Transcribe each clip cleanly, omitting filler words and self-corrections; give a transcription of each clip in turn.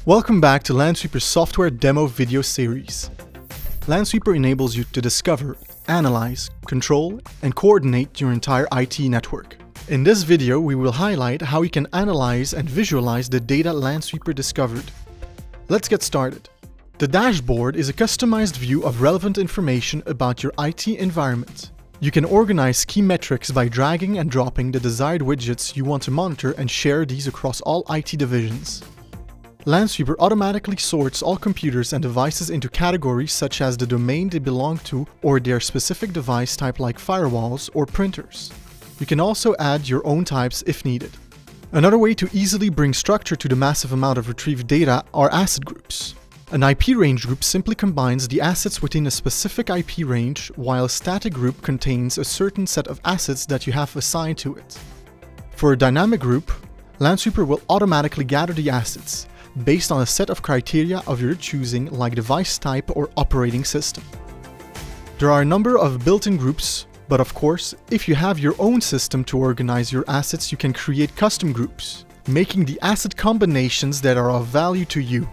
Welcome back to Lansweeper's software demo video series. Lansweeper enables you to discover, analyze, control, and coordinate your entire IT network. In this video, we will highlight how you can analyze and visualize the data Lansweeper discovered. Let's get started. The dashboard is a customized view of relevant information about your IT environment. You can organize key metrics by dragging and dropping the desired widgets you want to monitor and share these across all IT divisions. Lansweeper automatically sorts all computers and devices into categories such as the domain they belong to or their specific device type like firewalls or printers. You can also add your own types if needed. Another way to easily bring structure to the massive amount of retrieved data are asset groups. An IP range group simply combines the assets within a specific IP range, while a static group contains a certain set of assets that you have assigned to it. For a dynamic group, Lansweeper will automatically gather the assets, based on a set of criteria of your choosing like device type or operating system. There are a number of built-in groups, but of course, if you have your own system to organize your assets, you can create custom groups, making the asset combinations that are of value to you.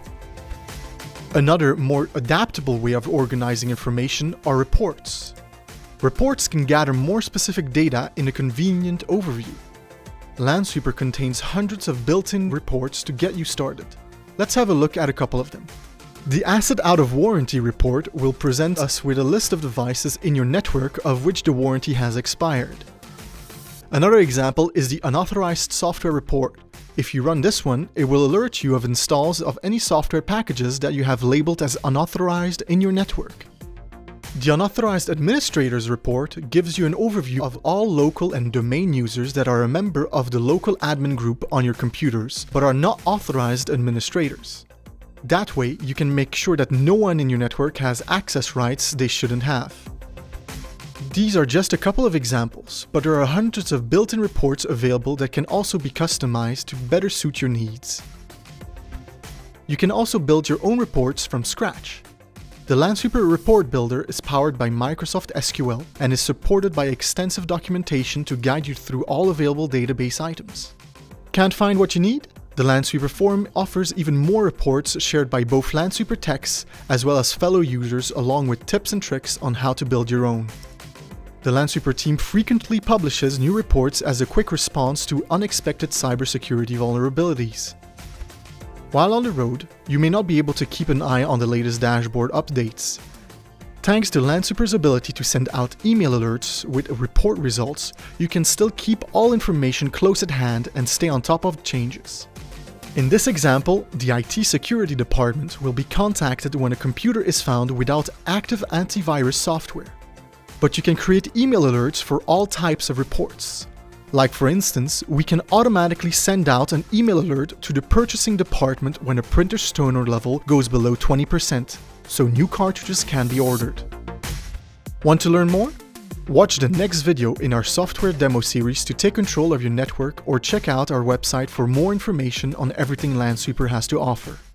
Another, more adaptable way of organizing information are reports. Reports can gather more specific data in a convenient overview. Lansweeper contains hundreds of built-in reports to get you started. Let's have a look at a couple of them. The Asset Out of Warranty report will present us with a list of devices in your network of which the warranty has expired. Another example is the Unauthorized Software report. If you run this one, it will alert you of installs of any software packages that you have labeled as unauthorized in your network. The Unauthorized Administrators report gives you an overview of all local and domain users that are a member of the local admin group on your computers, but are not authorized administrators. That way, you can make sure that no one in your network has access rights they shouldn't have. These are just a couple of examples, but there are hundreds of built-in reports available that can also be customized to better suit your needs. You can also build your own reports from scratch. The Lansweeper Report Builder is powered by Microsoft SQL and is supported by extensive documentation to guide you through all available database items. Can't find what you need? The Lansweeper Forum offers even more reports shared by both Lansweeper techs as well as fellow users, along with tips and tricks on how to build your own. The Lansweeper team frequently publishes new reports as a quick response to unexpected cybersecurity vulnerabilities. While on the road, you may not be able to keep an eye on the latest dashboard updates. Thanks to Lansweeper's ability to send out email alerts with report results, you can still keep all information close at hand and stay on top of changes. In this example, the IT security department will be contacted when a computer is found without active antivirus software. But you can create email alerts for all types of reports. Like for instance, we can automatically send out an email alert to the purchasing department when a printer's toner level goes below 20%, so new cartridges can be ordered. Want to learn more? Watch the next video in our software demo series to take control of your network, or check out our website for more information on everything Lansweeper has to offer.